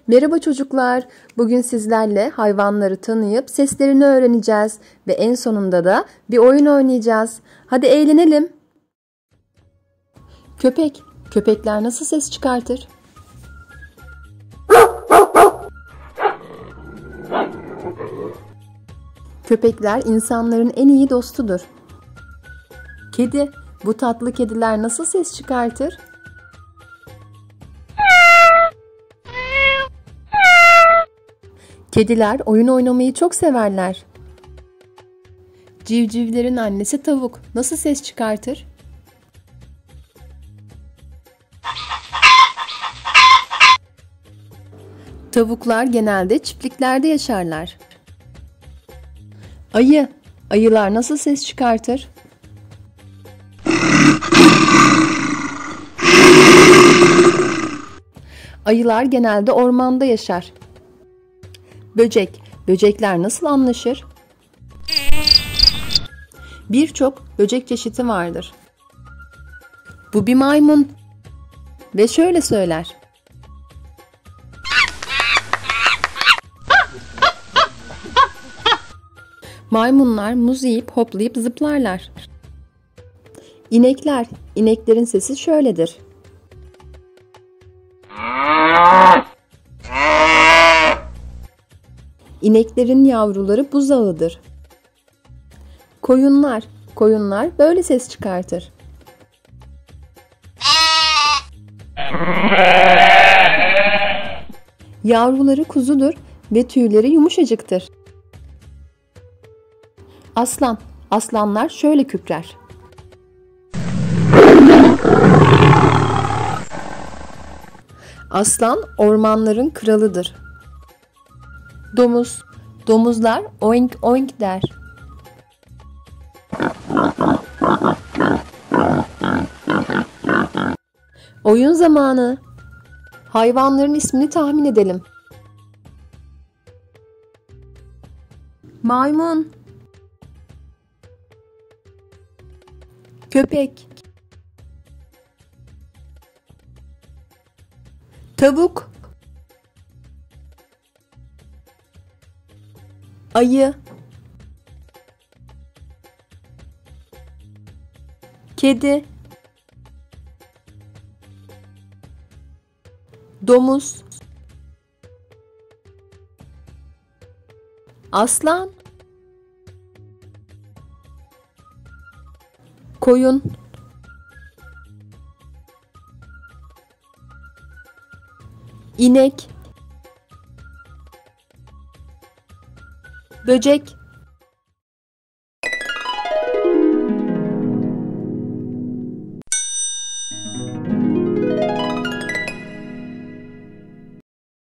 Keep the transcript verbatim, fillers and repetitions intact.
Merhaba çocuklar. Bugün sizlerle hayvanları tanıyıp seslerini öğreneceğiz ve en sonunda da bir oyun oynayacağız. Hadi eğlenelim. Köpek. Köpekler nasıl ses çıkartır? Köpekler insanların en iyi dostudur. Kedi. Bu tatlı kediler nasıl ses çıkartır? Kediler oyun oynamayı çok severler. Civcivlerin annesi tavuk nasıl ses çıkartır? Tavuklar genelde çiftliklerde yaşarlar. Ayı. Ayılar nasıl ses çıkartır? Ayılar genelde ormanda yaşar. Böcek. Böcekler nasıl anlaşır? Birçok böcek çeşidi vardır. Bu bir maymun ve şöyle söyler. Maymunlar muz yiyip hoplayıp zıplarlar. İnekler. İneklerin sesi şöyledir. İneklerin yavruları buzağıdır. Koyunlar. Koyunlar böyle ses çıkartır. Yavruları kuzudur ve tüyleri yumuşacıktır. Aslan. Aslanlar şöyle kükrer. Aslan ormanların kralıdır. Domuz. Domuzlar oink oink der. Oyun zamanı. Hayvanların ismini tahmin edelim. Maymun. Köpek. Tavuk. Ayı. Kedi. Domuz. Aslan. Koyun. İnek. Böcek.